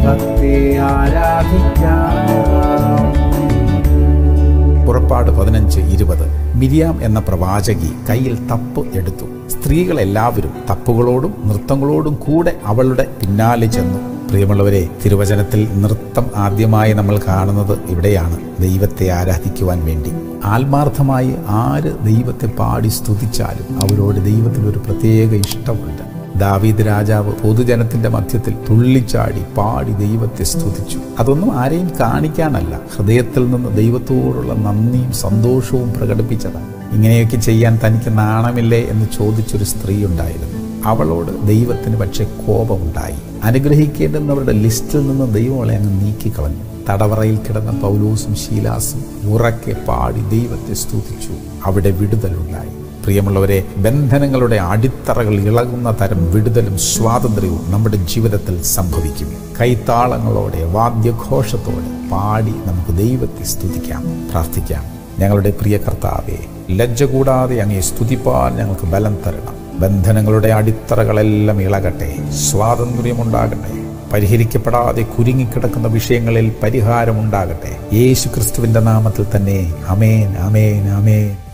ദൈവത്തെ ആരാധിക്കാം. പുറപ്പാട് 15:20. മിരിയാം എന്ന പ്രവാചകി കയ്യിൽ തപ്പ് എടുത്തു. സ്ത്രീകളെല്ലാവരും തപ്പുകളോടും നൃത്തങ്ങളോടും കൂടെ അവളുടെ പിന്നാലെ ചെന്നു. പ്രിയമുള്ളവരെ, തിരുവചനത്തിൽ നൃത്തം ആദ്യമായി നമ്മൾ കാണുന്നത് ഇവിടെയാണ്, ദൈവത്തെ ആരാധിക്കുവാൻ വേണ്ടി. ആത്മാർത്ഥമായി ആര് ദൈവത്തെ പാടി സ്തുതിച്ചാലും അവരോട് ദൈവത്തിനൊരു പ്രത്യേക ഇഷ്ടമുണ്ട്. ദാവീദ് രാജാവ് പൊതുജനത്തിന്റെ മധ്യത്തിൽ തുള്ളിച്ചാടി പാടി ദൈവത്തെ സ്തുതിച്ചു. അതൊന്നും ആരെയും കാണിക്കാനല്ല, ഹൃദയത്തിൽ നിന്ന് ദൈവത്തോടുള്ള നന്ദിയും സന്തോഷവും പ്രകടിപ്പിച്ചതാണ്. ഇങ്ങനെയൊക്കെ ചെയ്യാൻ തനിക്ക് നാണമില്ലേ എന്ന് ചോദിച്ചൊരു സ്ത്രീ ഉണ്ടായിരുന്നു. അവളോട് ദൈവത്തിന് പക്ഷേ കോപമുണ്ടായി. അനുഗ്രഹിക്കേണ്ടുന്നവരുടെ ലിസ്റ്റിൽ നിന്ന് ദൈവം അവളെ അങ്ങ് നീക്കിക്കളഞ്ഞു. തടവറയിൽ കിടന്ന പൗലോസും ശീലാസും ഉറക്കെ പാടി ദൈവത്തെ സ്തുതിച്ചു. അവിടെ വിടുതലുണ്ടായി. പ്രിയമുള്ളവരെ, ബന്ധനങ്ങളുടെ അടിത്തറകൾ ഇളകുന്ന തരം വിടുതലും സ്വാതന്ത്ര്യവും നമ്മുടെ ജീവിതത്തിൽ സംഭവിക്കും. കൈത്താളങ്ങളോടെ വാദ്യഘോഷത്തോടെ പാടി നമുക്ക് ദൈവത്തെ സ്തുതിക്കാം, പ്രാർത്ഥിക്കാം. ഞങ്ങളുടെ പ്രിയ കർത്താവേ, ലജ്ജ കൂടാതെ അങ്ങേ സ്തുതിപ്പാൻ ഞങ്ങൾക്ക് ബലം തരണം. ബന്ധനങ്ങളുടെ അടിത്തറകളെല്ലാം ഇളകട്ടെ, സ്വാതന്ത്ര്യമുണ്ടാകട്ടെ. പരിഹരിക്കപ്പെടാതെ കുരുങ്ങിക്കിടക്കുന്ന വിഷയങ്ങളിൽ പരിഹാരമുണ്ടാകട്ടെ. യേശു ക്രിസ്തുവിന്റെ നാമത്തിൽ തന്നെ. ആമേൻ, ആമേൻ, ആമേൻ.